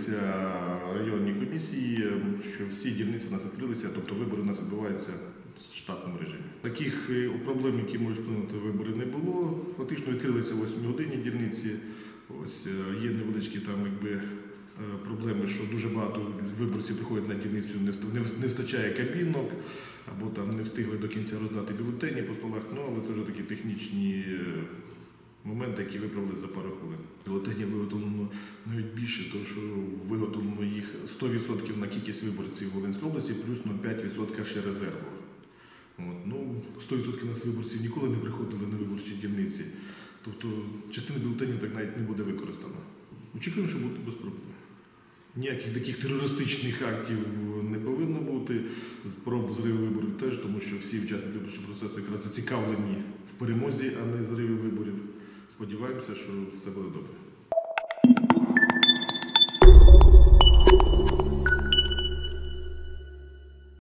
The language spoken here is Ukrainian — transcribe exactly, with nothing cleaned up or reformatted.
відкрилися районні комісії, що всі дільниці у нас відкрилися, тобто вибори у нас відбуваються в штатному режимі. Таких проблем, які можуть вплинути вибори, не було. Фактично відкрилися о восьмій годині дільниці. Ось є невеличкі там, якби, проблеми, що дуже багато виборців приходять на дільницю, не вистачає кабінок, або там не встигли до кінця роздати бюлетені по столах, ну, але це вже такі технічні моменти, які виправили за пару хвилин. Бюлетенів виготовлено навіть більше, тому що виготовлено їх сто відсотків на кількість виборців в Волинській області, плюс нуль цілих п'ять десятих відсотка ще резерву. От. Ну, сто відсотків нас виборців ніколи не приходили на виборчі дільниці, тобто частина бюлетенів так навіть не буде використана. Очікуємо, що буде без проблем. Ніяких таких терористичних актів не повинно бути, спроб зриву виборів теж, тому що всі учасники виборчого процесу якраз зацікавлені в перемозі, а не зриві виборів. Сподіваємося, що все буде добре.